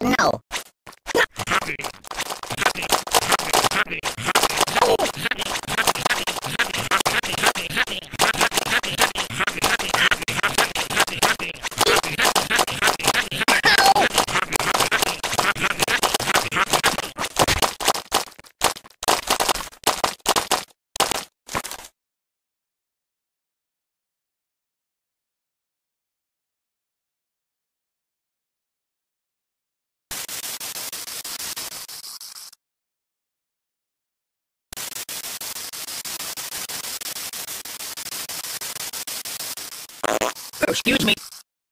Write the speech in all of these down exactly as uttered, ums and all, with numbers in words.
No. Excuse me.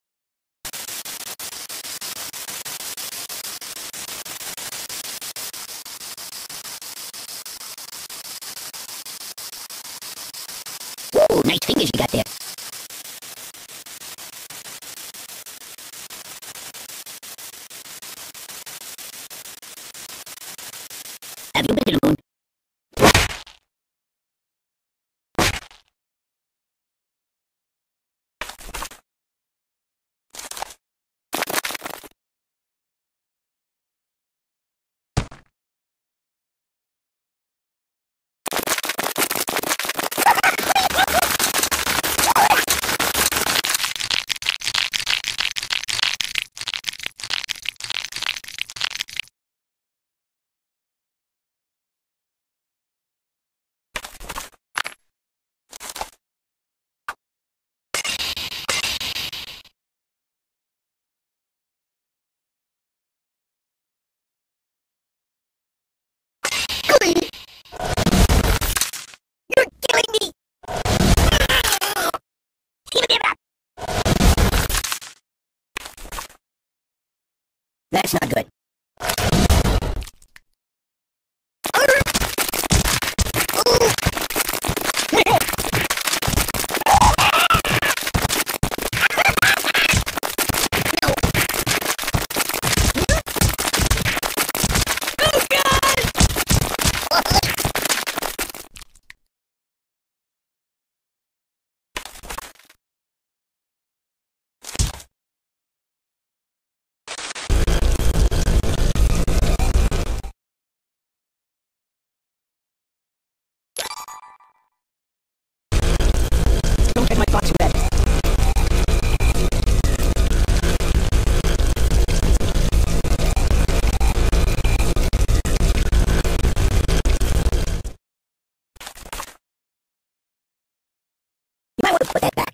Whoa, nice fingers you got there. Have you been to the moon? You're killing me! That's not good. Don't take my thoughts red. You might want to put that back.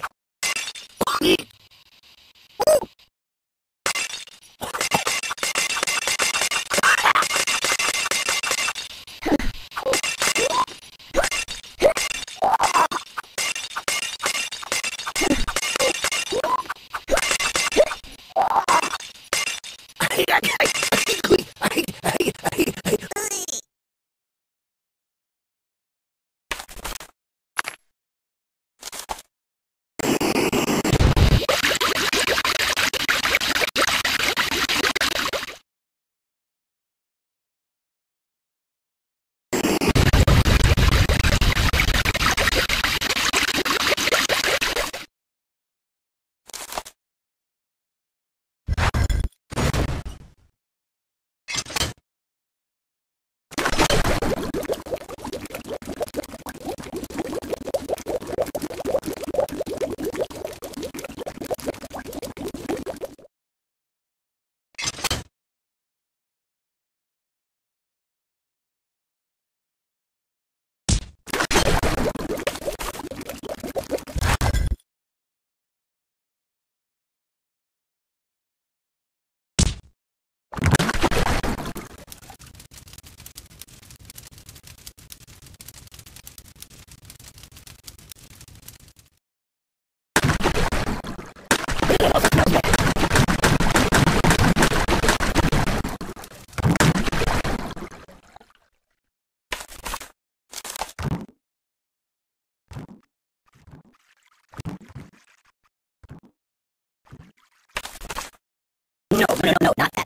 No, no, no, no, not that.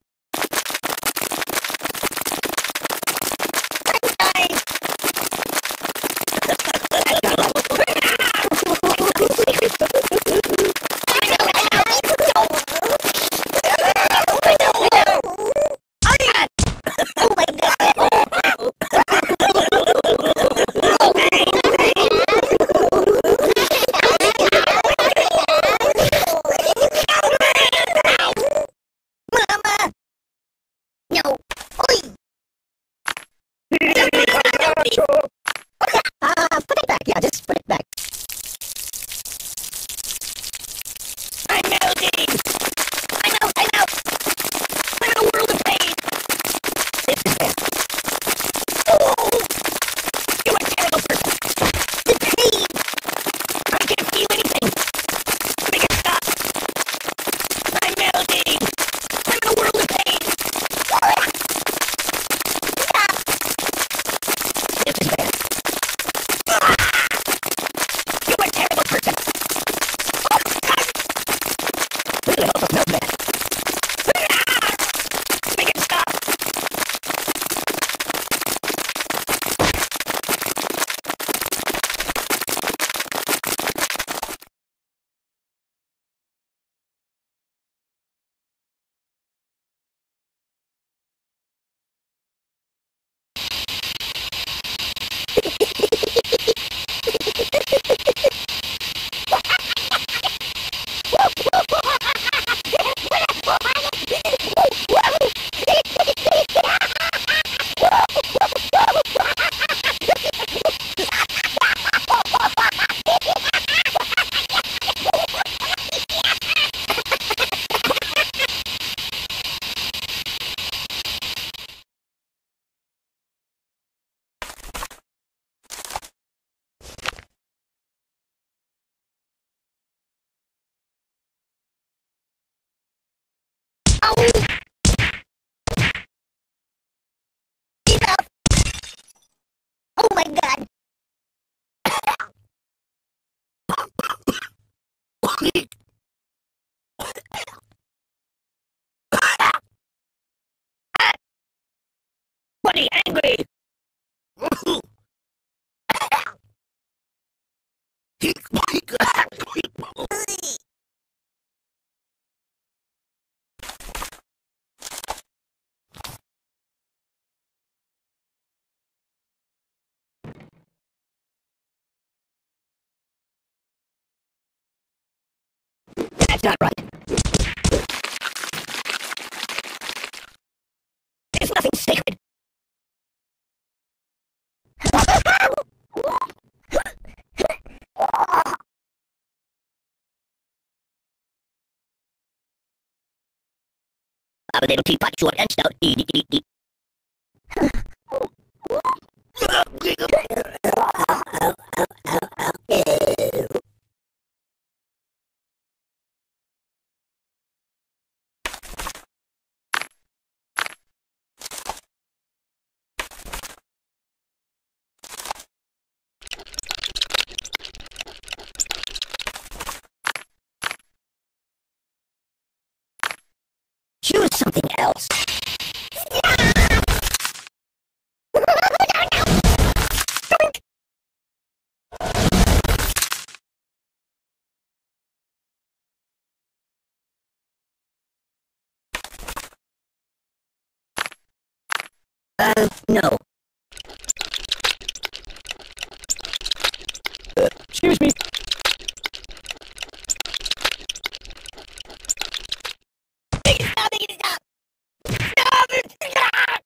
put it back. I'm melting! I'm out! I'm out! I'm in a world of pain! This is bad. Oh! You're a terrible person! The pain! I can't feel anything! Make it stop! I'm melting! I'm in a world of pain! Stop! This is bad. You're a terrible person! Oh, God! Really also smells bad. Make it stop! Enough! Oh my God! Bunny angry! That's not right. There's nothing sacred. I'm a little teapot, short and stout. Eat, eat, eat, eat. Choose something else. Uh, no. Uh, excuse me. Make it stop, make it stop! Stop it! Stop!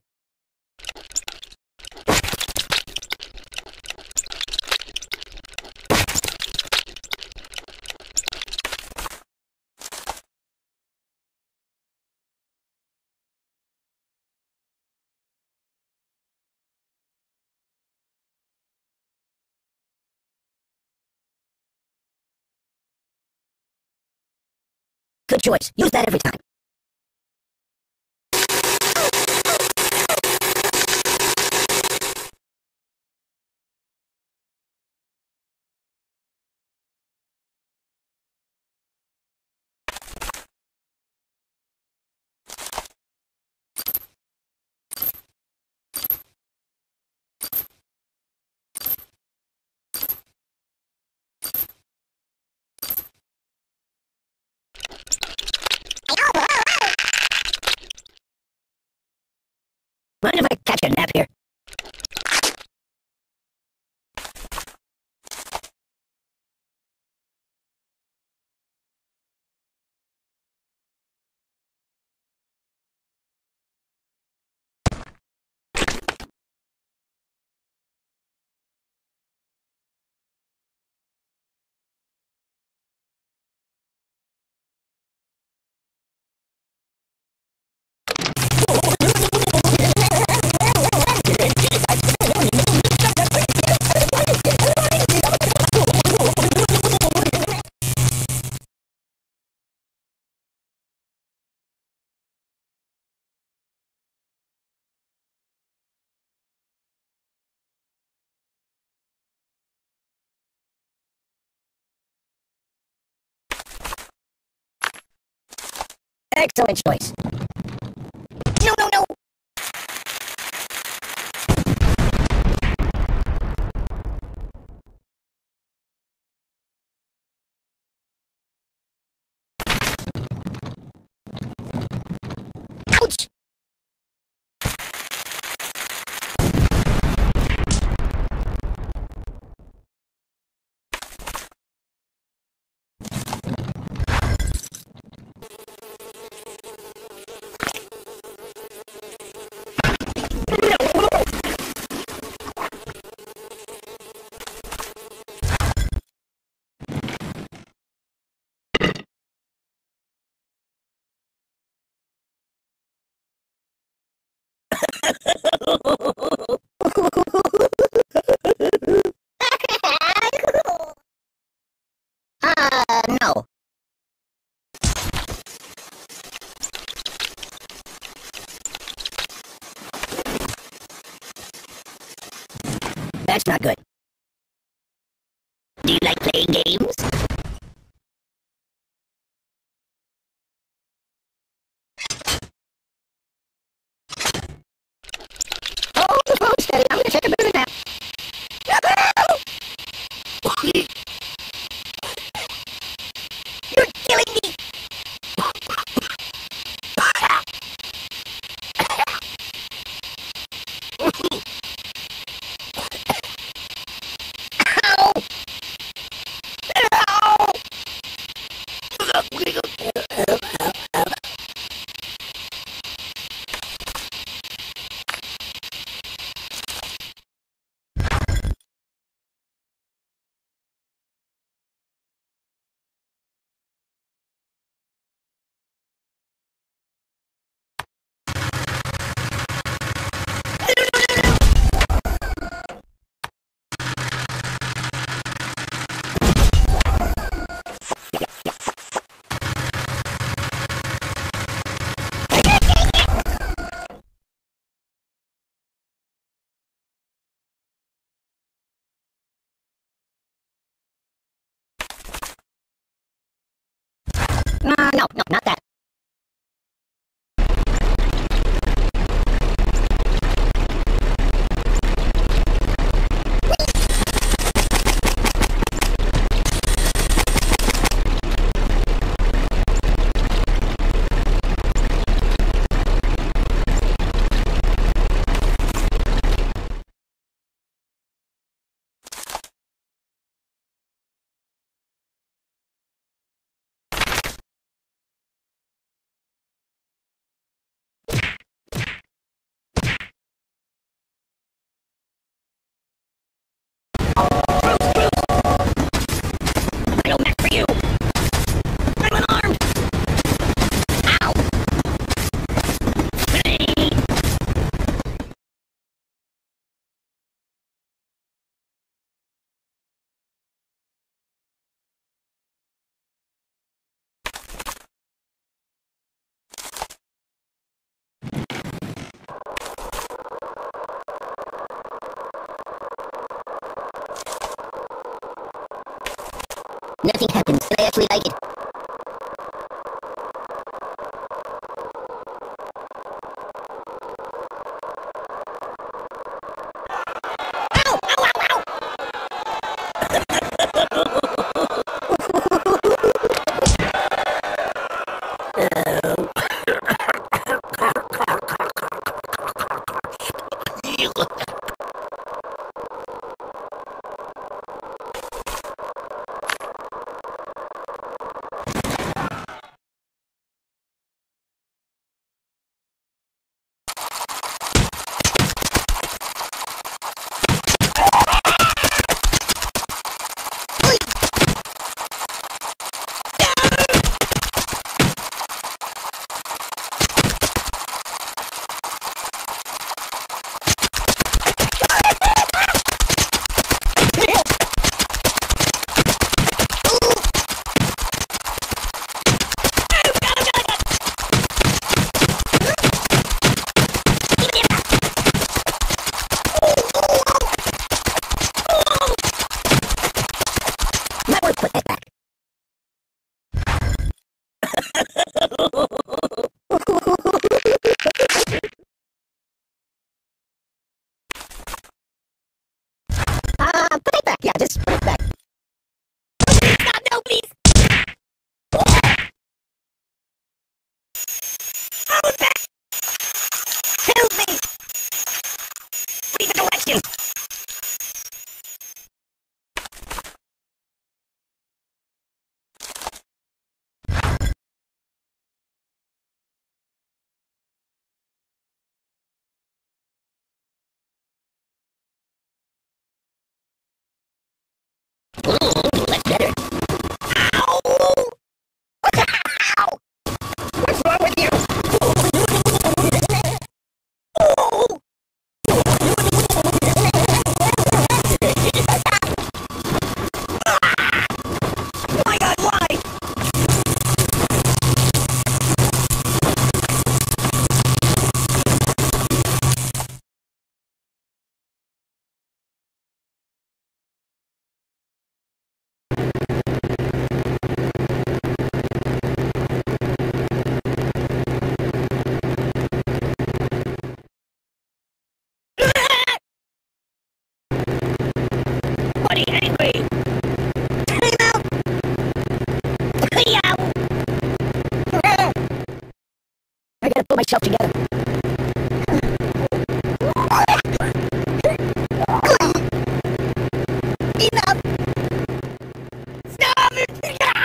Good choice. Use that every time. Mind if I catch a nap here? Excellent choice. No, no, no! Ouch! Uh, no. That's not good. Do you like playing games? Hold the phone steady. I'm gonna take a bit of a nap. You're killing me! Ow! Ow! Uh, no, no, not that. Idle Mac for you! I'm unarmed! Ow! Nothing happens, and I actually like it. Ow! Ow, ow, ow! Not worth put that back. pull myself together. Enough! Stop it!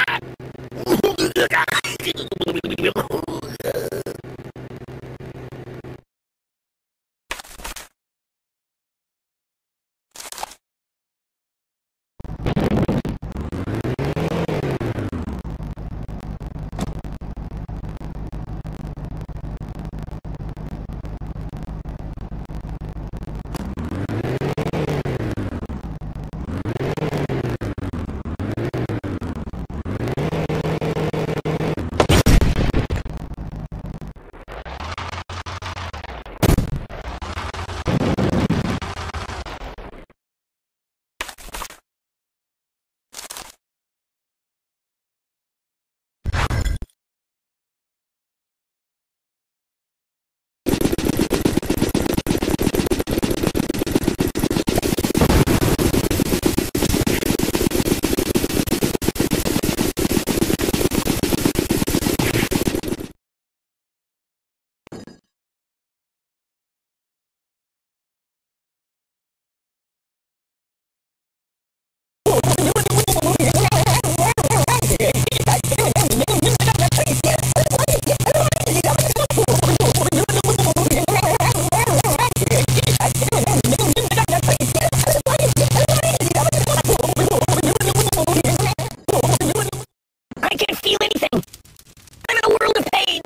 I can't feel anything. I'm in a world of pain.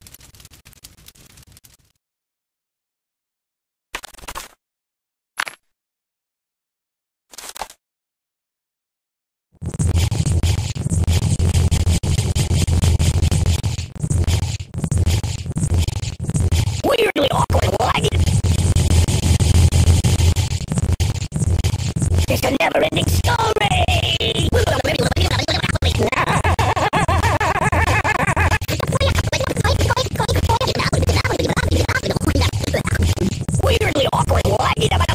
Weirdly awkward life. It's a never-ending story. Weirdly awkward life.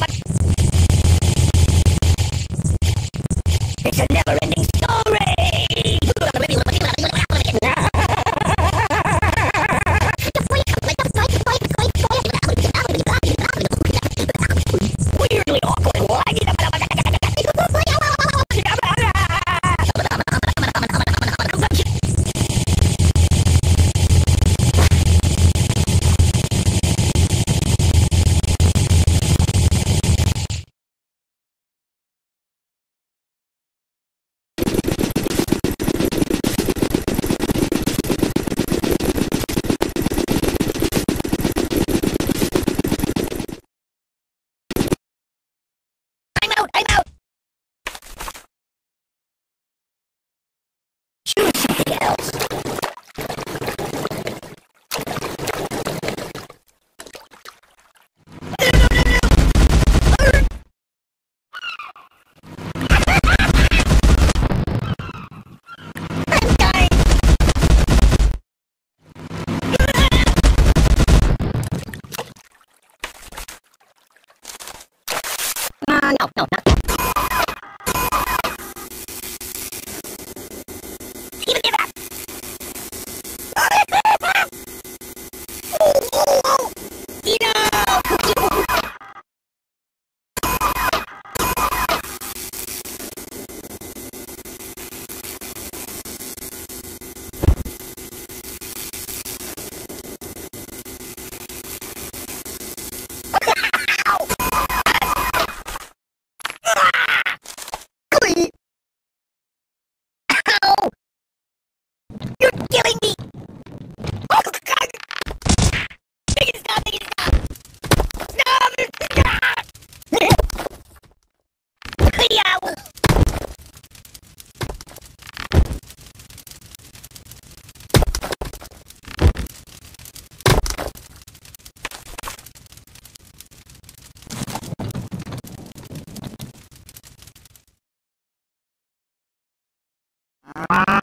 It's a never-ending story. Weirdly awkward life. I'm out, I'm out. Choose something else. I'm dying. Uh, no, no, not that. Even give up. Ow! You're killing me! Oh, God! Make it stop! Make it stop! Stop! Stop! Ow! Ah!